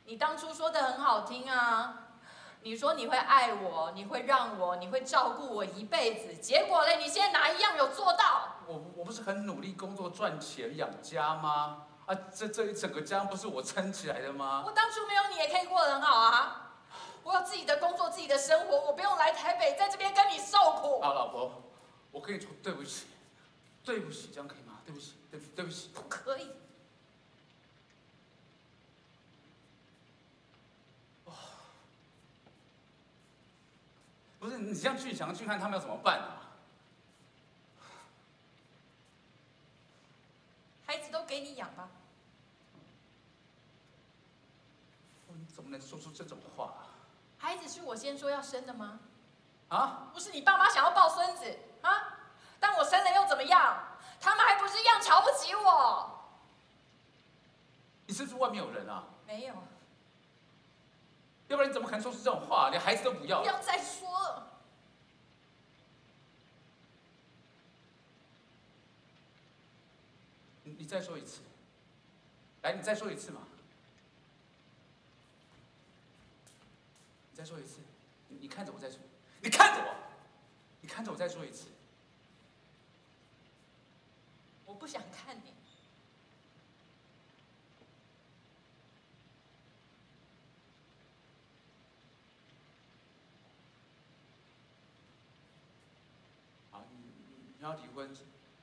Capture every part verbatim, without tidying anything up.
你当初说的很好听啊，你说你会爱我，你会让我，你会照顾我一辈子。结果嘞，你现在哪一样有做到？ 我我不是很努力工作赚钱养家吗？啊，这这一整个家不是我撑起来的吗？ 我当初没有你也可以过得很好啊。我有自己的工作，自己的生活，我不用来台北，在这边跟你受苦。 啊，老婆，我跟你说对不起，对不起，这样可以吗？对不起，对对不起。 不可以。 不是你这样去想去看他们要怎么办啊？ 孩子都给你养吧。 你怎么能说出这种话啊？ 孩子是我先说要生的吗？ 啊？ 不是你爸妈想要抱孙子啊？但我生了又怎么样？他们还不是一样瞧不起我？ 你是不是外面有人啊？ 没有。 要不然你怎么可能说出这种话？连孩子都不要。 不要再说了。 你你再说一次。来，你再说一次嘛。你再说一次。你你看着我再说。你看着我。你看着我再说一次。 我不想看你。 好，你你要离婚。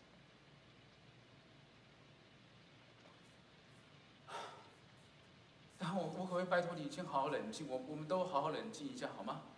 然后我我可不可以拜托你先好好冷静，我我们都好好冷静一下好吗？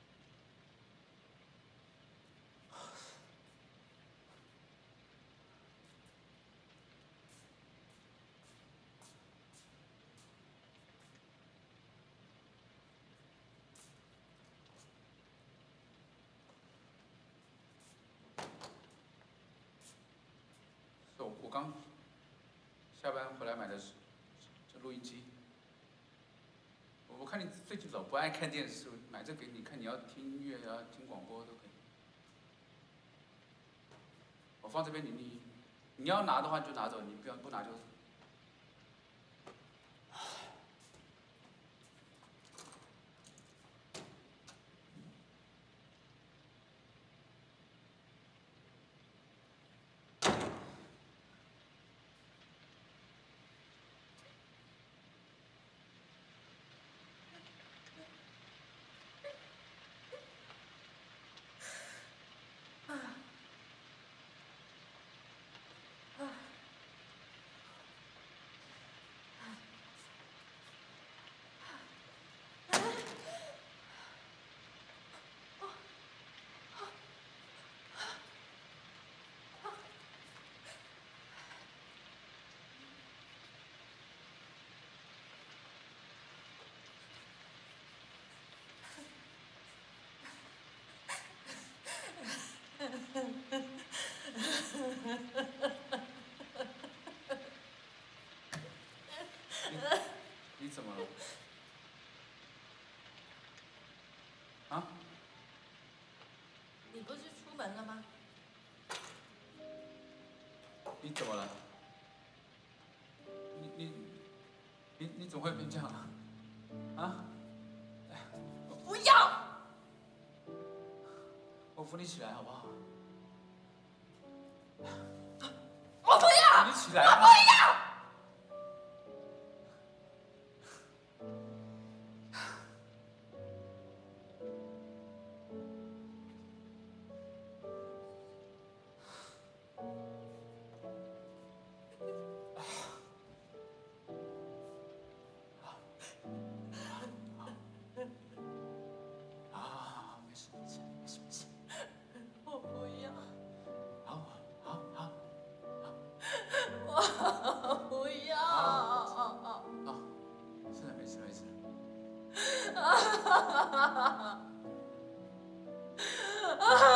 我我刚下班回来买的是这录音机。我看你最近早不爱看电视，买这给你看，你要听音乐啊，听广播都可以。我放这边，你你你要拿的话就拿走，你不要不拿就。你你怎么了？啊？ 你不是出门了吗？ 你怎么了？你你你你怎么会变这样啊？啊？ 不要！ 我扶你起来好不好？ 我不要！ 你起来！ 我不要！啊！